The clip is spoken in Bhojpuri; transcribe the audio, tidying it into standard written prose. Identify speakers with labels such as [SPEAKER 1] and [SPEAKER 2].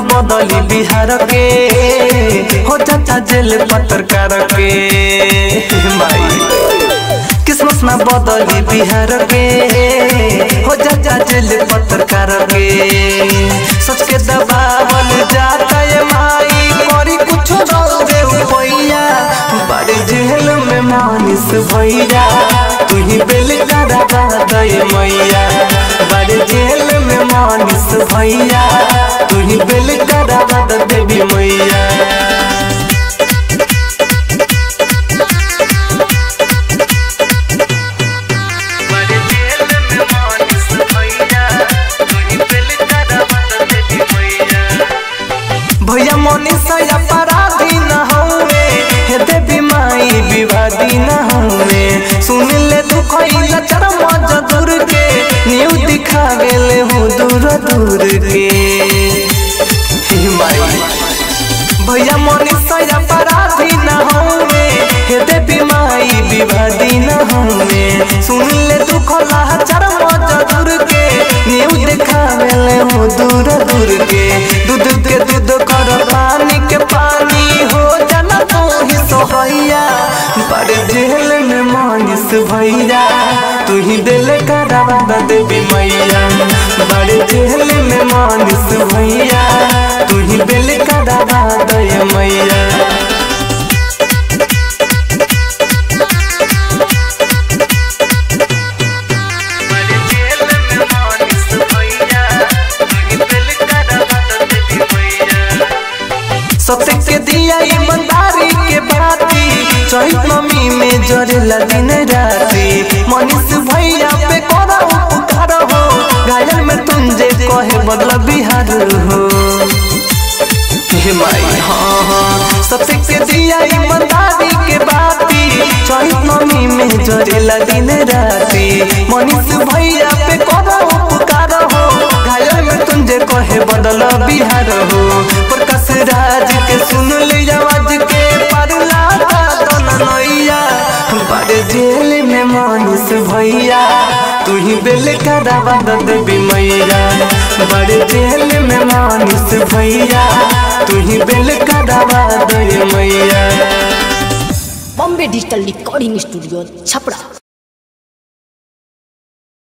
[SPEAKER 1] बदली बिहार के हो चाचा जेल पत्रकार के माई किस्मत ना बदली बिहार के हो चाचा जेल पत्रकार के सच के दबावल जाता है माई करी कुछ रे भैया बड़े जेल में मानिस भैया तू ही बेल करा दे मैया बड़े जेल में मानिस भैया तू ही बेल करा देवी मैया भैया मनीषा अपराधी न हुए हे देवी माई विवादी न हुए सुन ले दुख चरम जदूर के न्यू दिखा गेले हूँ दूर दूर के भैया मनीषा अपराधी न हुए हे देवी माई विवादी न हुए सुन ले दुख चरम जदूर के न्यू दिखा गेले हूँ दूर दूर के दूध के दूध कर पानी के पानी हो जाना तू ही सोहैया बड़े जेल में मानिस भैया तू ही दिल करा देवी मैया बड़े जेल में मानिस भैया तू ही दिल करा दे मैया सत्य के दिया ईमानदारी के बाती चैत नमी में जरेला दिन राती मनीष भैया पे करा उपकार हो घायल में तुम जे कहे बदला बिहार हो माई हाँ सत्य के दिया ईमानदारी के बाती चैत नमी में जरेला दिन राती मनीष भैया पे करा उपकार हो घायल में तुम जे कहे बदला बिहार हो प्रकाश राज के सुन ले आवाज के परला नैया बड़े जेल में मानिस भैया तू ही बेल करा देवी मैया बड़े जेल में मानिस भैया तू ही बेल करा दे मैया।
[SPEAKER 2] Bombay digital recording studio Chhapra.